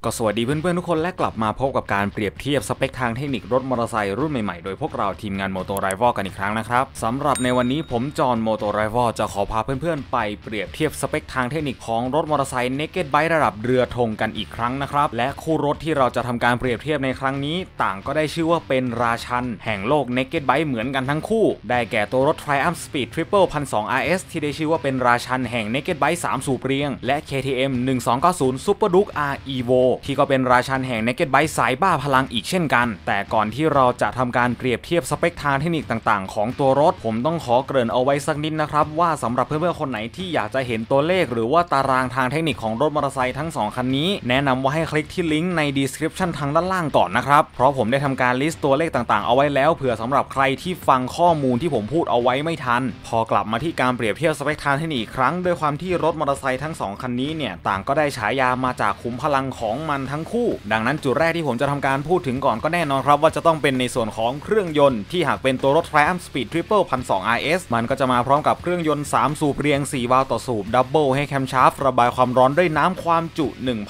ก็สวัสดีเพื่อนๆทุกคนและกลับมาพบกับการเปรียบเทียบสเปคทางเทคนิครถมอเตอร์ไซค์รุ่นใหม่ๆโดยพวกเราทีมงาน Moto Rival กันอีกครั้งนะครับสำหรับในวันนี้ผมจอห์น Moto Rival จะขอพาเพื่อนๆไปเปรียบเทียบสเปคทางเทคนิคของรถมอเตอร์ไซค์ Naked Bike ระดับเรือธงกันอีกครั้งนะครับและคู่รถที่เราจะทำการเปรียบเทียบในครั้งนี้ต่างก็ได้ชื่อว่าเป็นราชันแห่งโลก Naked Bike เหมือนกันทั้งคู่ได้แก่ตัวรถ Triumph Speed Triple 1200 RS ที่ได้ชื่อว่าเป็นราชันแห่ง Naked Bike 3 สูบเรียงและ KTM 1290 Super Duke R Evo ที่ก็เป็นราชันแห่ง Naked Bike สายบ้าพลังอีกเช่นกันแต่ก่อนที่เราจะทำการเปรียบเทียบสเปคทางเทคนิคต่างๆของตัวรถผมต้องขอเกริ่นเอาไว้สักนิดนะครับว่าสำหรับเพื่อนๆคนไหนที่อยากจะเห็นตัวเลขหรือว่าตารางทางเทคนิคของรถมอเตอร์ไซค์ทั้ง2คันนี้แนะนำว่าให้คลิกที่ลิงก์ใน description ทางด้านล่างก่อนนะครับเพราะผมได้ทำการลิสต์ตัวเลขต่างๆเอาไว้แล้วเผื่อสำหรับใครที่ฟังข้อมูลที่ผมพูดเอาไว้ไม่ทันพอกลับมาที่การเปรียบเทียบสเปคทางเทคนิคอีกครั้งด้วยความที่รถมอเตอร์ไซค์ทั้ง2คันนี้เนี่ยต่างก็ได้ฉายามาจากขุมพลังของมันทั้งคู่ดังนั้นจุดแรกที่ผมจะทำการพูดถึงก่อนก็แน่นอนครับว่าจะต้องเป็นในส่วนของเครื่องยนต์ที่หากเป็นตัวรถ Triumph Speed Triple 1200 RS มันก็จะมาพร้อมกับเครื่องยนต์3สูบเรียง4วาล์วต่อสูบดับเบิลให้แคมชาร์ฟระบายความร้อนด้วยน้ำความจุ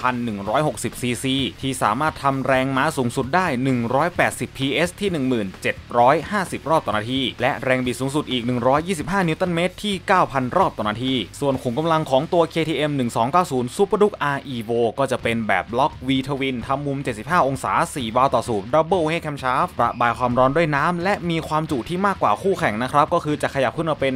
1,160 ซีซีที่สามารถทำแรงม้าสูงสุดได้180 PS ที่ 1750 รอบต่อนาทีและแรงบิดสูงสุดอีก125 นิวตันเมตรที่ 9,000 รอบต่อนาทีส่วนขุมกำลังของตัว KTM 1290 Super Duke R Evo ก็จะเป็นแบบบล็อก V Twin ทำมุม75องศา4วาล์วต่อสูบดับเบิลให้แคมชาร์ฟระบายความร้อนด้วยน้ำและมีความจุที่มากกว่าคู่แข่งนะครับก็คือจะขยับขึ้นมาเป็น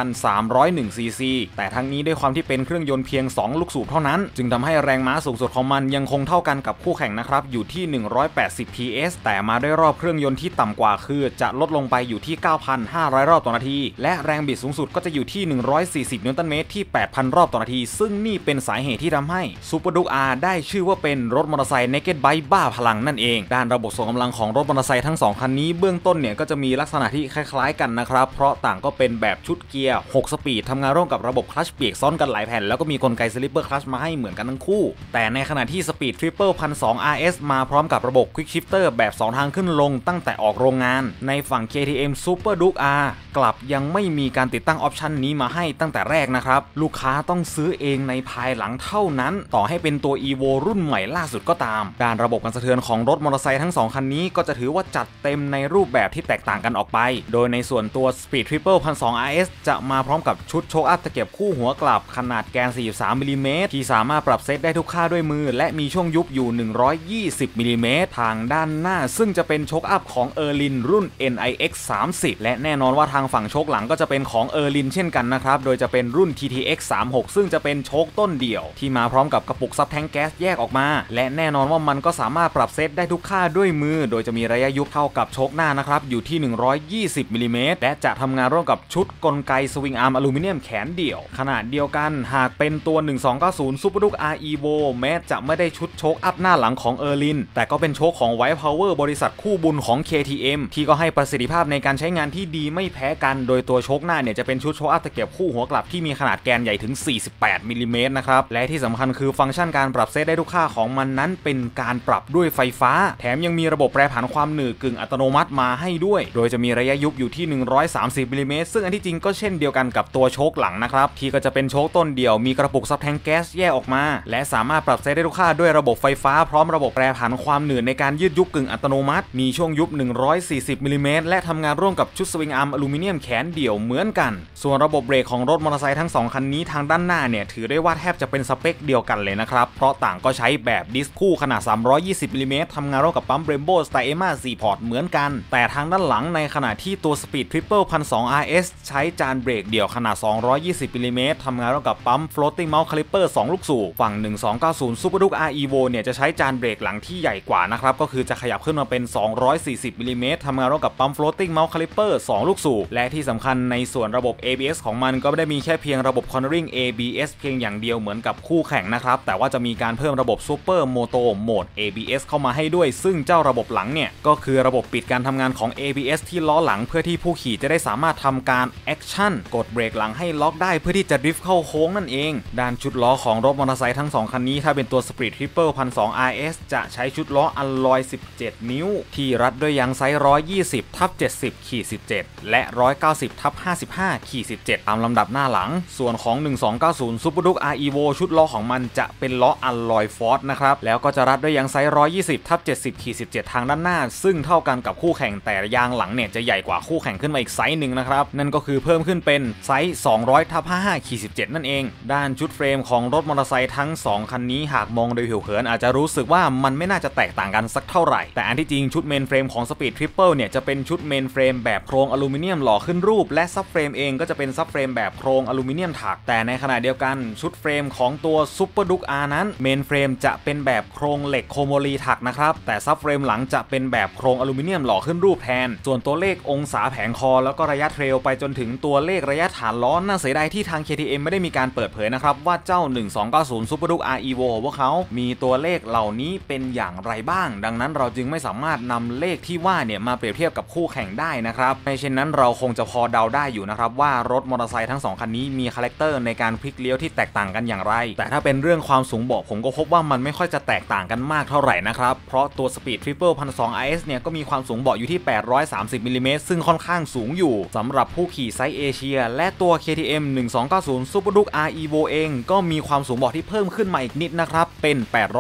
1,301 ซีซีแต่ทั้งนี้ด้วยความที่เป็นเครื่องยนต์เพียง2ลูกสูบเท่านั้นจึงทำให้แรงม้าสูงสุดของมันยังคงเท่ากันกับคู่แข่งนะครับอยู่ที่180 PS แต่มาด้วยรอบเครื่องยนต์ที่ต่ำกว่าคือจะลดลงไปอยู่ที่ 9,500 รอบต่อนาทีและแรงบิดสูงสุดก็จะอยู่ที่140 นิวตันเมตรที่ 8,000 รอบต่อนาทีซึ่งนี่เป็นสาเหตุที่ทำให้ Super Duke R ได้ชื่อว่าเป็นรถมอเตอร์ไซค์ Naked Bike บ้าพลังนั่นเองด้านระบบส่งกำลังของรถมอเตอร์ไซค์ทั้ง2คันนี้เบื้องต้นเนี่ยก็จะมีลักษณะที่คล้ายๆกันนะครับเพราะต่างก็เป็นแบบชุดเกียร์6สปีดทำงานร่วมกับระบบคลัตช์เปียกซ้อนกันหลายแผ่นแล้วก็มีกลไกสลิปเปอร์คลัตช์มาให้เหมือนกันทั้งคู่แต่ในขณะที่ Speed Triple 1200 RS มาพร้อมกับระบบ Quick Shifter แบบ2ทางขึ้นลงตั้งแต่ออกโรงงานในฝั่ง KTM Super Duke R กลับยังไม่มีการติดตั้งออปชันนี้มาให้ตั้งแต่แรกนะครับลูกค้าต้องซื้อเองในภายหลังเท่านั้นต่อให้เป็นตัว Evo รุ่นใหม่ล่าสุดก็ตามด้านระบบการสะเทือนของรถมอเตอร์ไซค์ทั้ง2คันนี้ก็จะถือว่าจัดเต็มในรูปแบบที่แตกต่างกันออกไปโดยในส่วนตัว Speed Triple 1200 RS จะมาพร้อมกับชุดโชคอัพตะเกียบคู่หัวกลับขนาดแกน43มิลลิเมตรที่สามารถปรับเซตได้ทุกค่าด้วยมือและมีช่วงยุบอยู่120มิลลิเมตรทางด้านหน้าซึ่งจะเป็นโชคอัพของ Erlin รุ่น NIX 30และแน่นอนว่าทางฝั่งโชคหลังก็จะเป็นของ Erlin เช่นกันนะครับโดยจะเป็นรุ่น TTX 36ซึ่งจะเป็นโชคต้นเดี่ยวที่มาพร้อมกับกระปุกซับแทงแก๊สแยกออกมาและแน่นอนว่ามันก็สามารถปรับเซตได้ทุกค่าด้วยมือโดยจะมีระยะยุบเท่ากับโชคหน้านะครับอยู่ที่120มิลลิเมตรและจะทำงานร่วมกับชุดกลไกสวิงอาร์มอลูมิเนียมแขนเดี่ยวขนาดเดียวกันหากเป็นตัว1290 Super Duke R Evo แม้จะไม่ได้ชุดโชคอัพหน้าหลังของ Erlin แต่ก็เป็นโชคของ White Power บริษัทคู่บุญของ KTM ที่ก็ให้ประสิทธิภาพในการใช้งานที่ดีไม่แพ้กันโดยตัวโชคหน้าเนี่ยจะเป็นชุดโชคอัพตะเกียบคู่หัวกลับที่มีขนาดแกนใหญ่ถึง48มิลลิเมตรนะครับและที่สำคัญคือฟังก์ชันการปรับเซตได้ทุกค่าของมันนั้นเป็นการปรับด้วยไฟฟ้าแถมยังมีระบบแปรผันความหนืดกึ่งอัตโนมัติมาให้ด้วยโดยจะมีระยะยุบอยู่ที่130มิลลิเมตรซึ่งอันที่จริงก็เช่นเดียวกันกับตัวโชคหลังนะครับที่ก็จะเป็นโชคต้นเดี่ยวมีกระปุกซับแทงแก๊สแยกออกมาและสามารถปรับเซตได้ทุกค่าด้วยระบบไฟฟ้าพร้อมระบบแปรผันความหนืดในการยืดยุบกึ่งอัตโนมัติมีช่วงยุบ140มิลลิเมตรและทำงานร่วมกับชุดสวิงอาร์มอลูมิเนียมแขนเดี่ยวเหมือนกันส่วนระบบเบรกของรถมอเตอร์ไซค์ทั้ง2คันนี้ทางด้านหน้าเนี่ยถือได้ว่าแทบจะเป็นสเปคเดียวกันเลยนะครับเพราะต่างก็ใช้แบบดิสคู่ขนาด320มิลลิเมตรทำงานร่วมกับปั๊ม Brembo Styrema 4 พอร์ตเหมือนกันแต่ทางด้านหลังในขณะที่ตัว Speed Triple 1200 RS ใช้จานเบรกเดี่ยวขนาด220มิลลิเมตรทำงานร่วมกับปั๊ม Floating Mount Caliper 2 ลูกสูบฝั่ง1290 Super Duke R Evo เนี่ยจะใช้จานเบรกหลังที่ใหญ่กว่านะครับก็คือจะขยับขึ้นมาเป็น240มิลลิเมตรทำงานร่วมกับปั๊ม Floating Mount Caliper 2 ลูกสูบและที่สำคัญในส่วนระบบ ABS ของมันก็ไม่ได้มีแค่เพียงระบบ Cornering ABS เพียงอย่างเดียวเหมือนกับคู่แข่งนะครับแต่ว่าจะมีการเพิ่มระบบ Super Moto Mode ABS เข้ามาให้ด้วยซึ่งเจ้าระบบหลังเนี่ยก็คือระบบปิดการทำงานของ ABS ที่ล้อหลังเพื่อที่ผู้ขี่จะได้สามารถทำการ Action กดเบรกหลังให้ล็อกได้เพื่อที่จะดริฟต์เข้าโค้งนั่นเองด้านชุดล้อของรถมอเตอร์ไซค์ทั้ง2คันนี้ถ้าเป็นตัว Speed Triple 1200 RS จะใช้ชุดล้ออลลอย17นิ้วที่รัดด้วยยางไซส์120/70/17และ190/55/17ตามลำดับหน้าหลังส่วนของ1290 Super Duke R Evo ชุดล้อของมันจะเป็นล้ออลลอยฟอร์สนะครับแล้วก็จะรัดด้วยยางไซส์ 120/70/17 ทางด้านหน้าซึ่งเท่ากันกับคู่แข่งแต่ยางหลังเนี่ยจะใหญ่กว่าคู่แข่งขึ้นมาอีกไซส์หนึ่งนะครับนั่นก็คือเพิ่มขึ้นเป็นไซส์ 200/55/17 นั่นเองด้านชุดเฟรมของรถมอเตอร์ไซค์ทั้ง2คันนี้หากมองโดยผิวเผินอาจจะรู้สึกว่ามันไม่น่าจะแตกต่างกันสักเท่าไหร่แต่อันที่จริงชุดเมนเฟรมของ Speed Triple เนี่ยจะเป็นชุดเมนเฟรมแบบโครงอลูมิเนียมหล่อขึ้นรูปและซับเฟรมเองก็จะเป็นซับเฟรมแบบโครงอลูมิเนียมถักแต่ในขณะเดียวกันชุดเฟรมของตัว Super Duke R นั้นเมนเฟรมจะเป็นแบบโครงเหล็กโคโมลีถักนะครับแต่ซับเฟรมหลังจะเป็นแบบโครงอลูมิเนียมหล่อขึ้นรูปแทนส่วนตัวเลของศาแผงคอแล้วก็ระยะเทรลไปจนถึงตัวเลขระยะฐานล้อน่าเสียดายที่ทาง KTM ไม่ได้มีการเปิดเผยนะครับว่าเจ้า1290 Super Duke R Evo ของพวกเขามีตัวเลขเหล่านี้เป็นอย่างไรบ้างดังนั้นเราจึงไม่สามารถนำเลขที่ว่าเนี่ยมาเปรียบเทียบกับคู่แข่งได้นะครับไม่เช่นนั้นเราคงจะพอเดาได้อยู่นะครับว่ารถมอเตอร์ไซค์ทั้ง2คันนี้มีคาแรคเตอร์ในการพลิกเลี้ยวที่แตกต่างกันอย่างไรแต่ถ้าเป็นเรื่องความสูงเบาะผมก็พบว่ามันไม่ค่อยจะแตกต่างกันมากเท่าไหร่นะครับเพราะตัว Speed Triple 1200 RS เนี่ยก็มีความสูงเบาะอยู่ที่830มิลลิเมตรซึ่งค่อนข้างสูงอยู่สำหรับผู้ขี่ไซส์เอเชียและตัว KTM 1290 Super Duke R Evo เองก็มีความสูงเบาะที่เพิ่มขึ้นมาอีกนิดนะครับเป็น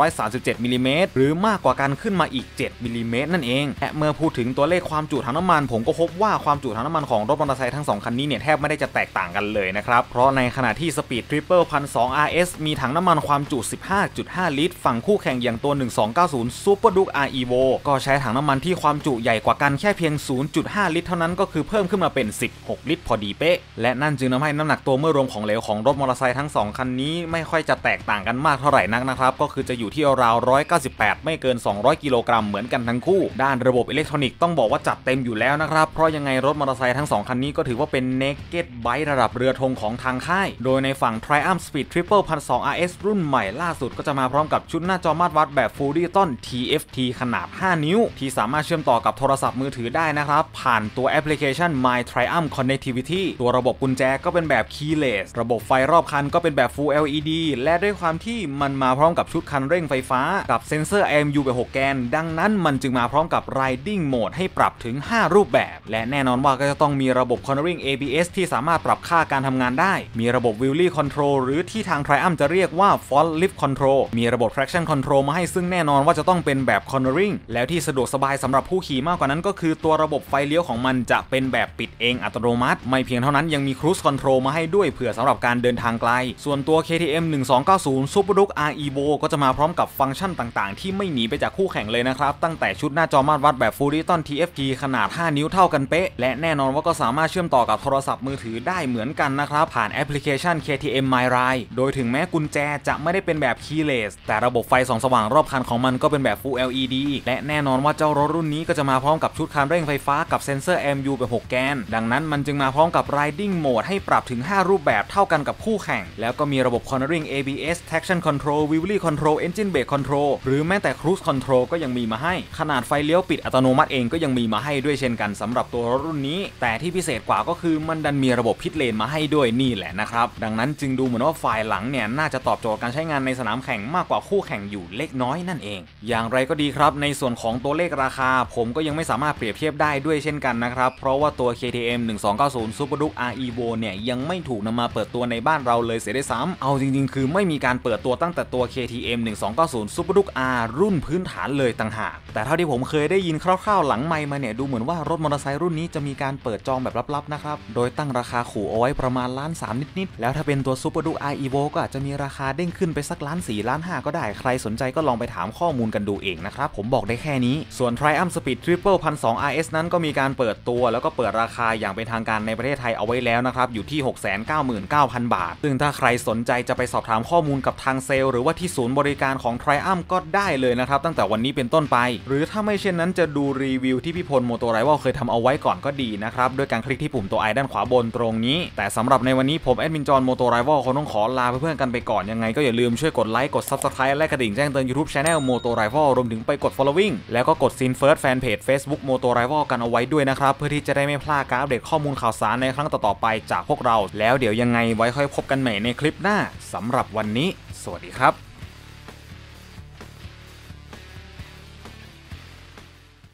837มิลลิเมตรหรือมากกว่ากันขึ้นมาอีก7มิลลิเมตรนั่นเองและเมื่อพูดถึงตัวเลขความจุถังน้ำมันผมก็พบว่าความจุถังน้ำมันของรถมอเตอร์ไซค์ทั้ง2คันนี้เนี่ยแทบไม่ได้จะแตกต่างกันเลยนะครับเพราะในขณะที่ Speed Triple 1200 RS มีถังน้ำมันความจุ 15.5 ลิตรฝั่งคู่แข่งอย่างตัว1290 Super Duke R Evo ก็ใช้ถังน้ำมันที่ความจุใหญ่กว่ากันแค่เพียง 0.5 ลิตรเท่านั้นก็คือเพิ่มขึ้นมาเป็น16ลิตรพอดีเป๊ะและนั่นจึงทำให้น้ำหนักตัวเมื่อรวมของเหลวของรถมอเตอร์ไซค์ทั้ง2คันนี้ไม่ค่อยจะแตกต่างกันมากเท่าไหร่นักนะครับก็คือจะอยู่ที่ราว198ไม่เกิน200กิโลกรัมเหมือนกันทั้งคู่ด้านระบบอิเล็กทรอนิกส์ต้องบอกว่าจัดเต็มอยู่แล้วนะครับเพราะยังไงรถมอเตอร์ไซค์ทั้ง2คันนี้ก็ถือว่าเป็น Naked Bike ระดับเรือธงของทางค่ายโดยในฝั่ง Triumph Speed Triple 1200 RS รุ่นใหม่ล่าสุดก็จะมาพร้อมกับชุดหน้าจอมาตรวัดแบบ Full Digital TFT ขนาด5นิ้วที่สามารถเชื่อมต่อกับโทรศัพท์มือถือได้นะครับผ่านตัวแอปพลิเคชัน My Triumph Connectivity ตัวระบบกุญแจก็เป็นแบบ Keyless ระบบไฟรอบคันก็เป็นแบบ Full LED และด้วยความที่มันมาพร้อมกับชุดคันเร่งไฟฟ้ากับเซ็นเซอร์ AMU แบบ6แกนดังนั้นมันจึงมาพร้อมกับ Riding Mode ให้ปรับถึง5รูปแบบและแน่นอนว่าก็จะต้องมีระบบ Cornering ABS ที่สามารถปรับค่าการทำงานได้มีระบบ Wheelie Control หรือที่ทาง Triumph จะเรียกว่า Front Lift Control มีระบบ Traction Control มาให้ซึ่งแน่นอนว่าจะต้องเป็นแบบ Cornering แล้วที่สะดวกสบายสำหรับผู้ขี่มากกว่านั้นก็คือตัวระบบไฟเลี้ยวของมันจะเป็นแบบปิดเองอัตโนมัติไม่เพียงเท่านั้นยังมี Cruise Control มาให้ด้วยเผื่อสำหรับการเดินทางไกลส่วนตัว KTM 1290 Super Duke R Evo ก็จะมาพร้อมกับฟังก์ชันต่างๆที่ไม่หนีไปจากคู่แข่งเลยนะครับตั้งแต่ชุดหน้าจอมาตรวัดแบบ Full Digital TFT ขนาด5นิ้วเท่ากันเป๊ะและแน่นอนว่าก็สามารถเชื่อมต่อกับโทรศัพท์มือถือได้เหมือนกันนะครับผ่านแอปพลิเคชัน KTM My Ride โดยถึงแม้กุญแจจะไม่ได้เป็นแบบ Keyless แต่ระบบไฟส่องสว่างรอบคันของมันก็เป็นแบบ Full LED และแน่นอนว่าเจ้ารถรุ่นนี้ก็จะมาพร้อมกับชุดคันเร่งไฟฟ้ากับเซ็นเซอร์ AMU แบบ6แกนดังนั้นมันจึงมาพร้อมกับ Riding Mode ให้ปรับถึง5รูปแบบเท่ากันกับคู่แข่งแล้วก็มีระบบ Cornering ABS Traction Control Wheelie Control Engine Brake Control หรือแม้แต่ Cruise Control ก็ยังมีมาให้ขนาดไฟเลี้ยวปิดอัตโนมัติเองก็ยังมีมาให้ด้วยเช่นกันสำหรับตัวรถรุ่นนี้แต่ที่พิเศษกว่าก็คือมันดันมีระบบพิทเลนมาให้ด้วยนี่แหละนะครับดังนั้นจึงดูเหมือนว่าฝ่ายหลังเนี่ยน่าจะตอบโจทย์การใช้งานในสนามแข่งมากกว่าคู่แข่งอยู่เล็กน้อยนั่นเองอย่างไรก็ดีครับในส่วนของตัวเลขราคาผมก็ยังไม่สามารถเปรียบเทียบได้ด้วยเช่นกันนะครับเพราะว่าตัว KTM 1290 Super Duke R Evo เนี่ยยังไม่ถูกนำมาเปิดตัวในบ้านเราเลยเสียด้วยซ้ำเอาจริงๆคือไม่มีการเปิดตัวตั้งแต่ตัว KTM 1290 Super Duke R รุ่นพื้นฐานเลยต่างหากแต่เท่าที่ผมเคยได้ยินคร่าวๆหลังไมค์มาเนี่ยดูเหมือนว่ารถมอเตอร์ไซค์รุ่นนี้จะมีการเปิดจองแบบลับๆนะครับโดยตั้งราคาขู่เอาไว้ประมาณ1,300,000นิดๆแล้วถ้าเป็นตัว Super Duke R Evo ก็อาจจะมีราคาเด้งขึ้นไปสัก1,400,000 1,500,000ก็ได้ใครสนใจก็ลองไปถามข้อมูลกันดูเองนะครับผมบอกได้แค่นี้ส่วน Triumph Speed Triple 1200 RS นั้นก็มีการเปิดตัวแล้วก็เปิดราคาอย่างเป็นทางการในประเทศไทยเอาไว้แล้วนะครับอยู่ที่ 699,000 บาทซึ่งถ้าใครสนใจจะไปสอบถามข้อมูลกับทางเซลล์หรือว่าที่ศูนย์บริการของ Triumph ก็ได้เลยนะครับตั้งแต่วันนี้เป็นต้นไปหรือถ้าไม่เช่นนั้นจะดูรีวิวที่พี่พลโมโตไรวัลเคยทำเอาไว้ก่อนก็ดีนะครับด้วยการคลิกที่ปุ่มตัว i ด้านขวาบนตรงนี้แต่สำหรับในวันนี้ผมแอดมินจอห์นโมโตไรวัลคงต้องขอลาเพื่อนๆกันไปก่อนยังไงก็อย่าลืมช่วยกดไลค์กด Subscribe และกระดิ่งแจ้งเตือน YouTube Channel โมโตไรวัลรวมถึงไปกด Following แล้วก็กด Scene First Fanpage Facebook โมโตไรวัลกันเอาไว้ด้วยนะครับเพื่อที่จะได้ไม่พลาดการอัปเดตข้อมูลข่าวสารในครั้งต่อๆไปจากพวกเราแล้วเดี๋ยวยังไงไว้ค่อยพบกันใหม่ในคลิปหน้าสำหรับวันนี้สวัสดีครับ